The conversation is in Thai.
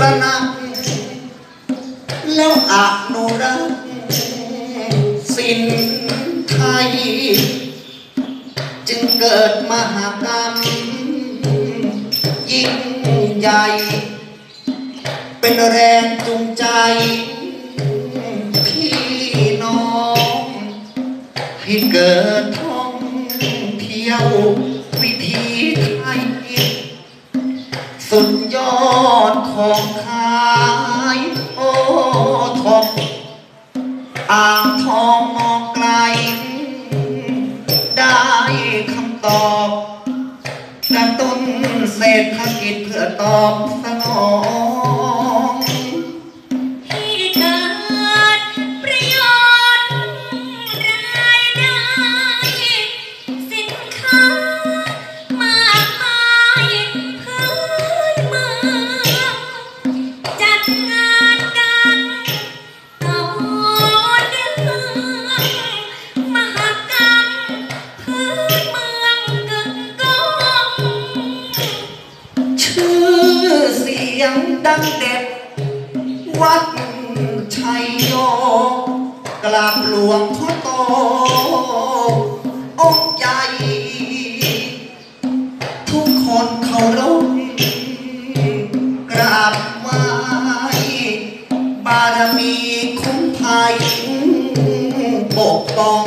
ระหนักแล้วอนุรักษ์สินไทยจึงเกิดมหากรรมยิ่งใหญ่เป็นแรงจูงใจพี่น้องให้เกิดท่องเที่ยววิถีไทยสุดยอดของขายโอ้ทองอ่างทองมองไกลได้คำตอบกระตุ้นเศรษฐกิจเพื่อตอบสนองให้เกิดประโยชน์รายได้สินค้ามากมายพื้นเมืองจัดงานกันต่อเนื่องมหกรรมพื้นเมืองกึกก้องชื่อเสียงดังเด็ดวัดชัยโยกราบหลวงพ่อโตองค์ใหญ่ทุกคนเคารพกราบไหว้บารมีคุ้มภัยปกป้อง